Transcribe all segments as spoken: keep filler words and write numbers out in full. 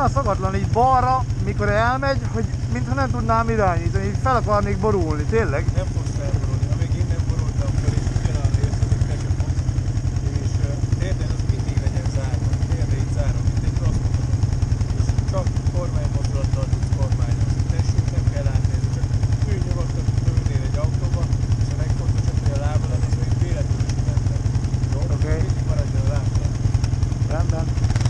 olyan szakatlan így balra, mikor elmegy, hogy mintha nem tudnám irányítani, így fel akarnék borulni, tényleg? Nem fogsz felborulni, amíg én nem borultam fel, és ugyanolyan érződik becsapom, és térden az mindig legyen zárva, térde így zárva, mint egy rossz. És csak kormánymozdulattal tudsz kormányozni, tessék, nem kell átnézni, csak ülj nyugodtan, ülnél egy autóba, és ha megfogod csak, hogy a lábadat, az még véletlenül is mentek. Jó? Oké. Mindig maradjon a lábad. Rendben.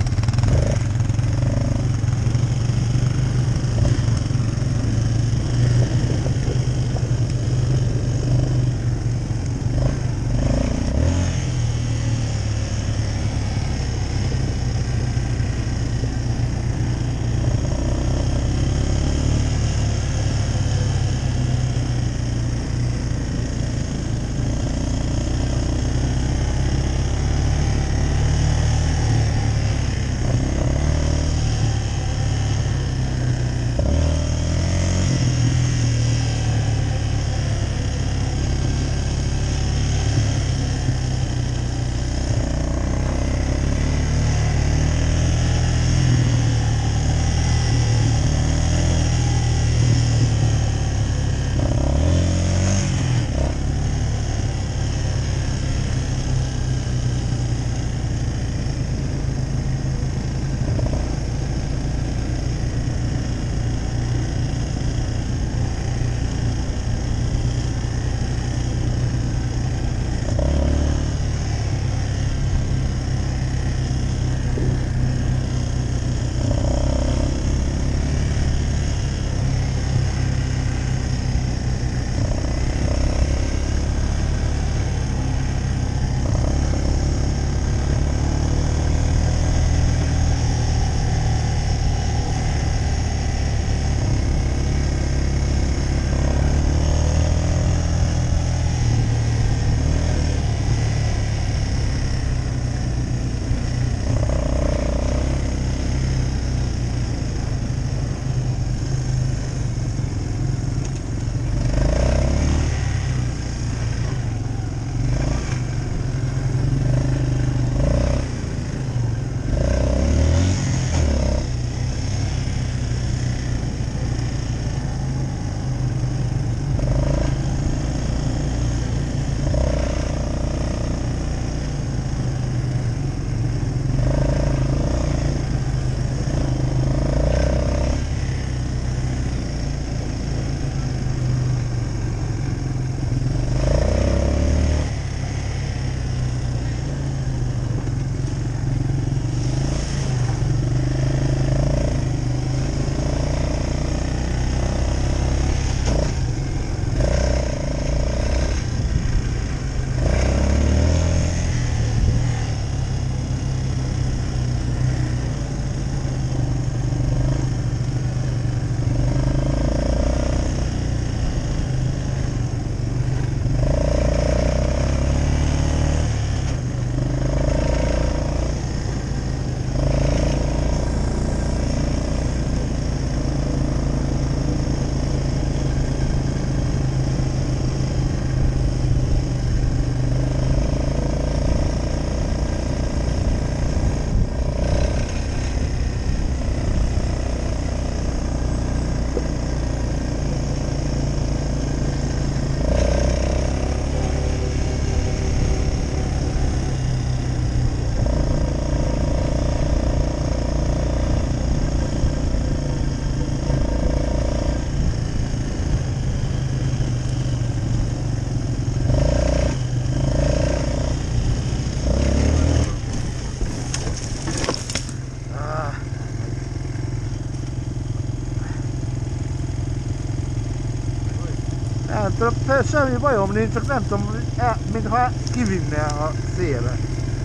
Hát semmi bajom nincs, csak nem tudom, el, mintha kivinne a szélre.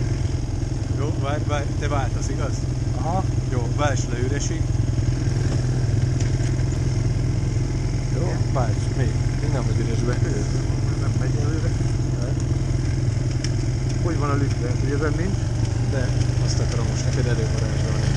Jó, várj, várj, te váltasz, igaz? Aha. Jó, válts le üresig. Jó, válts, még. Még nem vagy üresbe. Nem megy előre. Hogy van a lükte? Hogy ezen nincs? De azt akarom most neked elővarázsolni.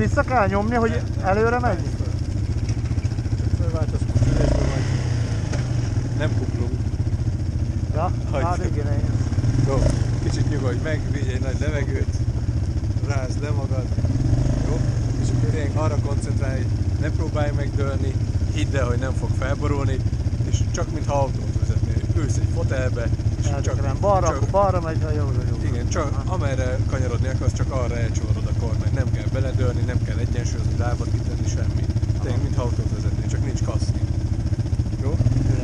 vissza kell nyomni, hogy előre menjünk? Fölváltasz ülésbe vagy. Nem kuplunk. Ja, Hagyj. hát igen, én. Jó, kicsit nyugodj meg, vigy egy nagy levegőt, rázd le magad, jó? És tényleg arra koncentrálj, ne próbálj megdőlni, hidd el, hogy nem fog felborulni, és csak mintha autót vezetnél, ülsz egy fotelbe, és csak, Csak balra, csak, akkor balra megy, ha jobbra jobbra. igen, csak amerre kanyarodni akarsz, csak arra elcsavarod a kormányt, nem kell beledőlni, nem kell egyensúlyozni, lábad kitenni, semmi. Tényleg, mintha autót vezetnél, csak nincs kaszni. Jó?